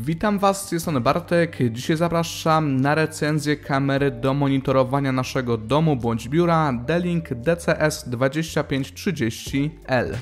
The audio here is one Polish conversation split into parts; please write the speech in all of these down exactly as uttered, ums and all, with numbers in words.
Witam Was, z tej strony Bartek. Dzisiaj zapraszam na recenzję kamery do monitorowania naszego domu bądź biura D-Link D C S dwadzieścia pięć trzydzieści L.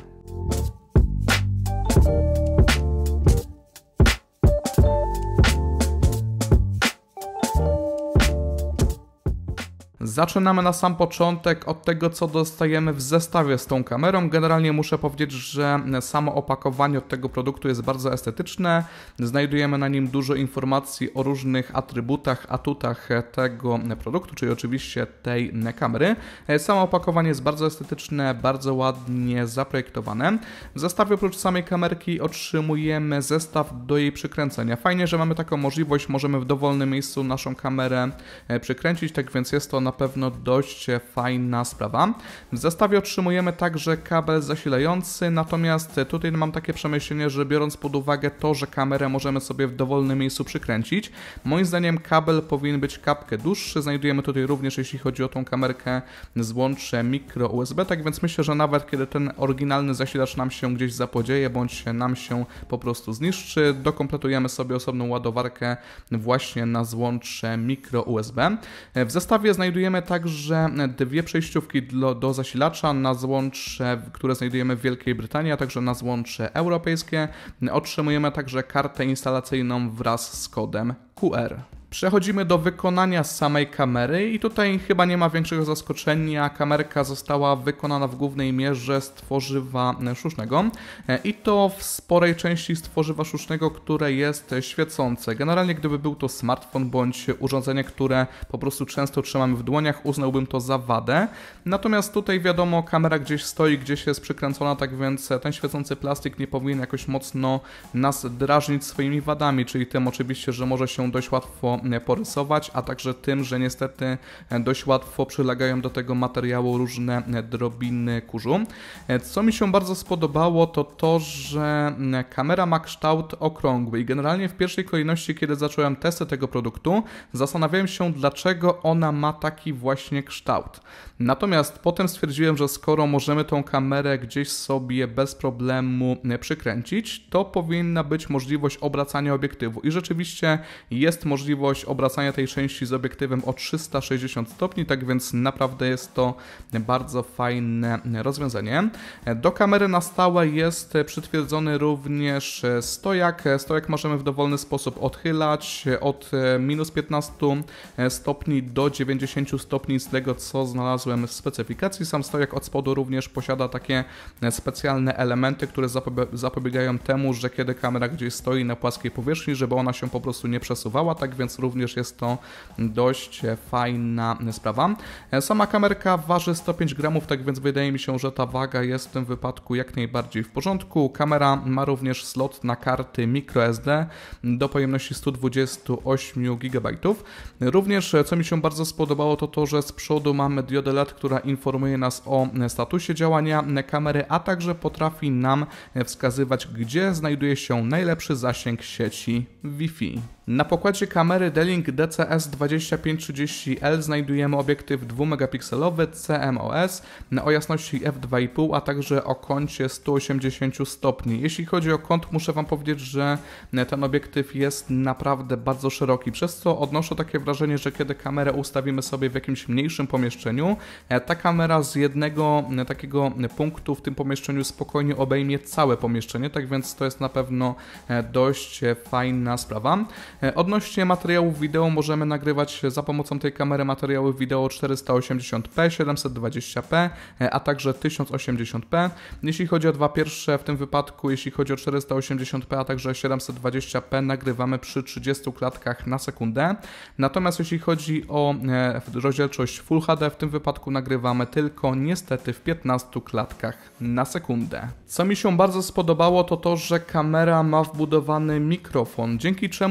Zaczynamy na sam początek od tego, co dostajemy w zestawie z tą kamerą. Generalnie muszę powiedzieć, że samo opakowanie od tego produktu jest bardzo estetyczne. Znajdujemy na nim dużo informacji o różnych atrybutach, atutach tego produktu, czyli oczywiście tej kamery. Samo opakowanie jest bardzo estetyczne, bardzo ładnie zaprojektowane. W zestawie oprócz samej kamerki otrzymujemy zestaw do jej przykręcenia. Fajnie, że mamy taką możliwość, możemy w dowolnym miejscu naszą kamerę przykręcić, tak więc jest to na pewno dość fajna sprawa. W zestawie otrzymujemy także kabel zasilający, natomiast tutaj mam takie przemyślenie, że biorąc pod uwagę to, że kamerę możemy sobie w dowolnym miejscu przykręcić, moim zdaniem kabel powinien być kapkę dłuższy. Znajdujemy tutaj również, jeśli chodzi o tą kamerkę, złącze mikro U S B, tak więc myślę, że nawet kiedy ten oryginalny zasilacz nam się gdzieś zapodzieje, bądź nam się po prostu zniszczy, dokompletujemy sobie osobną ładowarkę właśnie na złącze mikro U S B. W zestawie znajdujemy także dwie przejściówki do, do zasilacza na złącze, które znajdujemy w Wielkiej Brytanii, a także na złącze europejskie. Otrzymujemy także kartę instalacyjną wraz z kodem Q R. Przechodzimy do wykonania samej kamery i tutaj chyba nie ma większego zaskoczenia. Kamerka została wykonana w głównej mierze z tworzywa sztucznego i to w sporej części z tworzywa sztucznego, które jest świecące. Generalnie gdyby był to smartfon bądź urządzenie, które po prostu często trzymamy w dłoniach, uznałbym to za wadę. Natomiast tutaj wiadomo, kamera gdzieś stoi, gdzieś jest przykręcona, tak więc ten świecący plastik nie powinien jakoś mocno nas drażnić swoimi wadami, czyli tym oczywiście, że może się dość łatwo porysować, a także tym, że niestety dość łatwo przylegają do tego materiału różne drobiny kurzu. Co mi się bardzo spodobało, to to, że kamera ma kształt okrągły i generalnie w pierwszej kolejności, kiedy zacząłem testy tego produktu, zastanawiałem się, dlaczego ona ma taki właśnie kształt. Natomiast potem stwierdziłem, że skoro możemy tą kamerę gdzieś sobie bez problemu przykręcić, to powinna być możliwość obracania obiektywu i rzeczywiście jest możliwość obracania tej części z obiektywem o trzysta sześćdziesiąt stopni, tak więc naprawdę jest to bardzo fajne rozwiązanie. Do kamery na stałe jest przytwierdzony również stojak. Stojak możemy w dowolny sposób odchylać od minus piętnastu stopni do dziewięćdziesięciu stopni z tego, co znalazłem w specyfikacji. Sam stojak od spodu również posiada takie specjalne elementy, które zapobiegają temu, że kiedy kamera gdzieś stoi na płaskiej powierzchni, żeby ona się po prostu nie przesuwała, tak więc również jest to dość fajna sprawa. Sama kamerka waży sto pięć gramów, tak więc wydaje mi się, że ta waga jest w tym wypadku jak najbardziej w porządku. Kamera ma również slot na karty microSD do pojemności sto dwadzieścia osiem gigabajtów. Również, co mi się bardzo spodobało, to to, że z przodu mamy diodę L E D, która informuje nas o statusie działania kamery, a także potrafi nam wskazywać, gdzie znajduje się najlepszy zasięg sieci Wi-Fi. Na pokładzie kamery D-Link D C S dwadzieścia pięć trzydzieści L znajdujemy obiektyw dwumegapikselowy C M O S o jasności f dwa i pół, a także o kącie sto osiemdziesiąt stopni. Jeśli chodzi o kąt, muszę Wam powiedzieć, że ten obiektyw jest naprawdę bardzo szeroki, przez co odnoszę takie wrażenie, że kiedy kamerę ustawimy sobie w jakimś mniejszym pomieszczeniu, ta kamera z jednego takiego punktu w tym pomieszczeniu spokojnie obejmie całe pomieszczenie, tak więc to jest na pewno dość fajna sprawa. Odnośnie materiałów wideo możemy nagrywać za pomocą tej kamery materiały wideo czterysta osiemdziesiąt p, siedemset dwadzieścia p, a także tysiąc osiemdziesiąt p. Jeśli chodzi o dwa pierwsze, w tym wypadku jeśli chodzi o czterysta osiemdziesiąt p, a także siedemset dwadzieścia p nagrywamy przy trzydziestu klatkach na sekundę. Natomiast jeśli chodzi o rozdzielczość Full H D, w tym wypadku nagrywamy tylko niestety w piętnastu klatkach na sekundę. Co mi się bardzo spodobało, to to, że kamera ma wbudowany mikrofon, dzięki czemu kiedy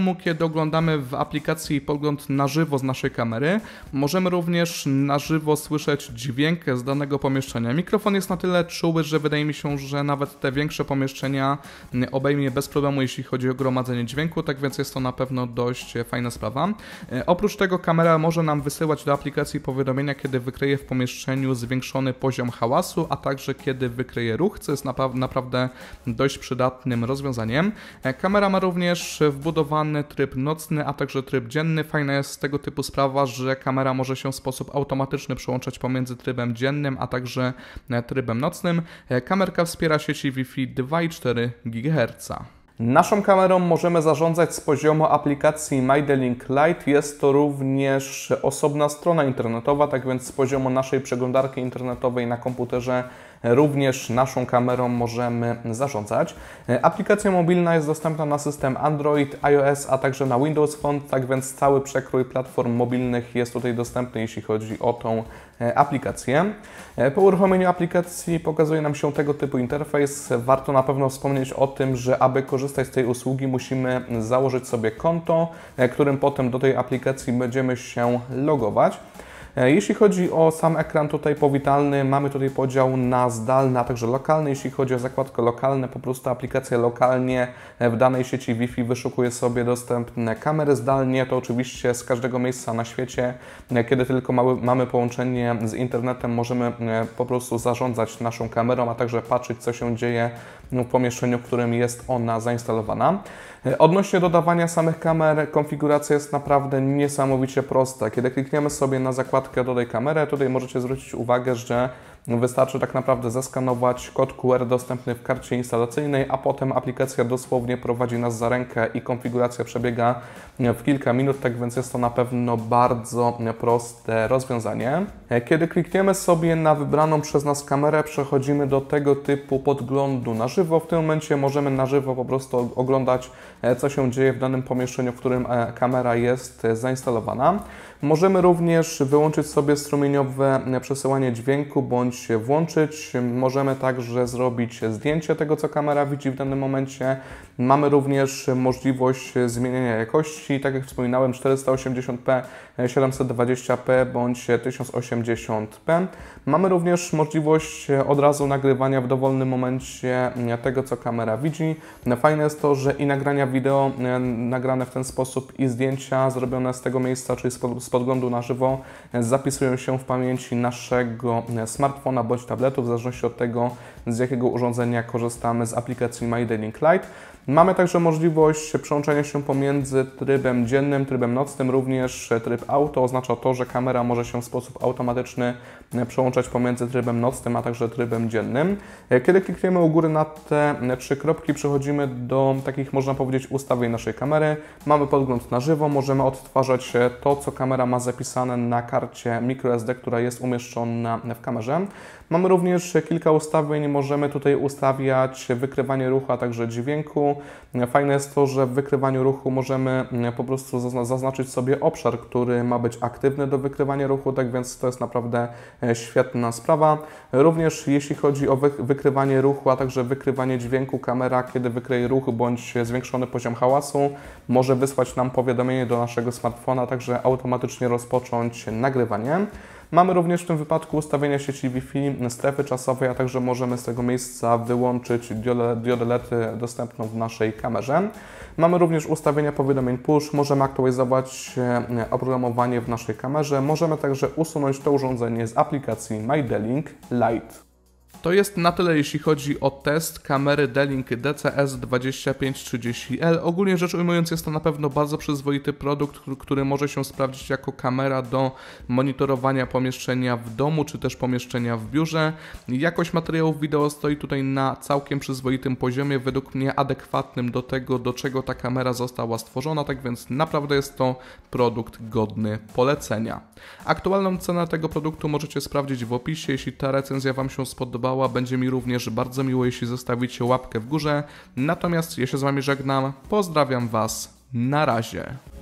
kiedy oglądamy w aplikacji podgląd na żywo z naszej kamery, możemy również na żywo słyszeć dźwięk z danego pomieszczenia. Mikrofon jest na tyle czuły, że wydaje mi się, że nawet te większe pomieszczenia obejmie bez problemu, jeśli chodzi o gromadzenie dźwięku, tak więc jest to na pewno dość fajna sprawa. Oprócz tego kamera może nam wysyłać do aplikacji powiadomienia, kiedy wykryje w pomieszczeniu zwiększony poziom hałasu, a także kiedy wykryje ruch, co jest napa naprawdę dość przydatnym rozwiązaniem. Kamera ma również wbudowany tryb nocny, a także tryb dzienny. Fajna jest tego typu sprawa, że kamera może się w sposób automatyczny przełączać pomiędzy trybem dziennym, a także trybem nocnym. Kamerka wspiera sieci Wi-Fi dwa i cztery gigaherca. Naszą kamerą możemy zarządzać z poziomu aplikacji MyDelink Lite. Jest to również osobna strona internetowa, tak więc z poziomu naszej przeglądarki internetowej na komputerze również naszą kamerą możemy zarządzać. Aplikacja mobilna jest dostępna na system Android, iOS, a także na Windows Phone, tak więc cały przekrój platform mobilnych jest tutaj dostępny, jeśli chodzi o tą aplikację. Po uruchomieniu aplikacji pokazuje nam się tego typu interfejs. Warto na pewno wspomnieć o tym, że aby korzystać z tej usługi, musimy założyć sobie konto, którym potem do tej aplikacji będziemy się logować. Jeśli chodzi o sam ekran tutaj powitalny, mamy tutaj podział na zdalny, a także lokalny. Jeśli chodzi o zakładkę lokalne, po prostu aplikacja lokalnie w danej sieci Wi-Fi wyszukuje sobie dostępne kamery zdalnie. To oczywiście z każdego miejsca na świecie, kiedy tylko mamy, mamy połączenie z internetem, możemy po prostu zarządzać naszą kamerą, a także patrzeć, co się dzieje w pomieszczeniu, w którym jest ona zainstalowana. Odnośnie dodawania samych kamer, konfiguracja jest naprawdę niesamowicie prosta. Kiedy klikniemy sobie na zakładkę Dodaj kamerę, tutaj możecie zwrócić uwagę, że wystarczy tak naprawdę zeskanować kod Q R dostępny w karcie instalacyjnej, a potem aplikacja dosłownie prowadzi nas za rękę i konfiguracja przebiega w kilka minut, tak więc jest to na pewno bardzo proste rozwiązanie. Kiedy klikniemy sobie na wybraną przez nas kamerę, przechodzimy do tego typu podglądu na żywo. W tym momencie możemy na żywo po prostu oglądać, co się dzieje w danym pomieszczeniu, w którym kamera jest zainstalowana. Możemy również wyłączyć sobie strumieniowe przesyłanie dźwięku bądź włączyć. Możemy także zrobić zdjęcie tego, co kamera widzi w danym momencie. Mamy również możliwość zmieniania jakości, tak jak wspominałem, czterysta osiemdziesiąt p, siedemset dwadzieścia p bądź tysiąc osiemdziesiąt p. Mamy również możliwość od razu nagrywania w dowolnym momencie tego, co kamera widzi. Fajne jest to, że i nagrania wideo nagrane w ten sposób, i zdjęcia zrobione z tego miejsca, czyli z podglądu na żywo, zapisują się w pamięci naszego smartfona bądź tabletu, w zależności od tego, z jakiego urządzenia korzystamy z aplikacji MyDelink Lite. Mamy także możliwość przełączenia się pomiędzy trybem dziennym, trybem nocnym, również tryb auto. Oznacza to, że kamera może się w sposób automatyczny przełączać pomiędzy trybem nocnym, a także trybem dziennym. Kiedy klikniemy u góry na te trzy kropki, przechodzimy do takich, można powiedzieć, ustawień naszej kamery. Mamy podgląd na żywo, możemy odtwarzać to, co kamera ma zapisane na karcie microSD, która jest umieszczona w kamerze. Mamy również kilka ustawień, możemy tutaj ustawiać wykrywanie ruchu, a także dźwięku. Fajne jest to, że w wykrywaniu ruchu możemy po prostu zaznaczyć sobie obszar, który ma być aktywny do wykrywania ruchu, tak więc to jest naprawdę świetna sprawa. Również jeśli chodzi o wykrywanie ruchu, a także wykrywanie dźwięku, kamera, kiedy wykryje ruch bądź zwiększony poziom hałasu, może wysłać nam powiadomienie do naszego smartfona, także automatycznie rozpocząć nagrywanie. Mamy również w tym wypadku ustawienia sieci Wi-Fi, strefy czasowej, a także możemy z tego miejsca wyłączyć diodę L E D dostępną w naszej kamerze. Mamy również ustawienia powiadomień push, możemy aktualizować oprogramowanie w naszej kamerze, możemy także usunąć to urządzenie z aplikacji MyDelink Lite. To jest na tyle, jeśli chodzi o test kamery D-Link D C S dwadzieścia pięć trzydzieści L. Ogólnie rzecz ujmując, jest to na pewno bardzo przyzwoity produkt, który może się sprawdzić jako kamera do monitorowania pomieszczenia w domu, czy też pomieszczenia w biurze. Jakość materiałów wideo stoi tutaj na całkiem przyzwoitym poziomie, według mnie adekwatnym do tego, do czego ta kamera została stworzona, tak więc naprawdę jest to produkt godny polecenia. Aktualną cenę tego produktu możecie sprawdzić w opisie. Jeśli ta recenzja Wam się spodobała, będzie mi również bardzo miło, jeśli zostawicie łapkę w górze. Natomiast ja się z Wami żegnam, pozdrawiam Was, na razie.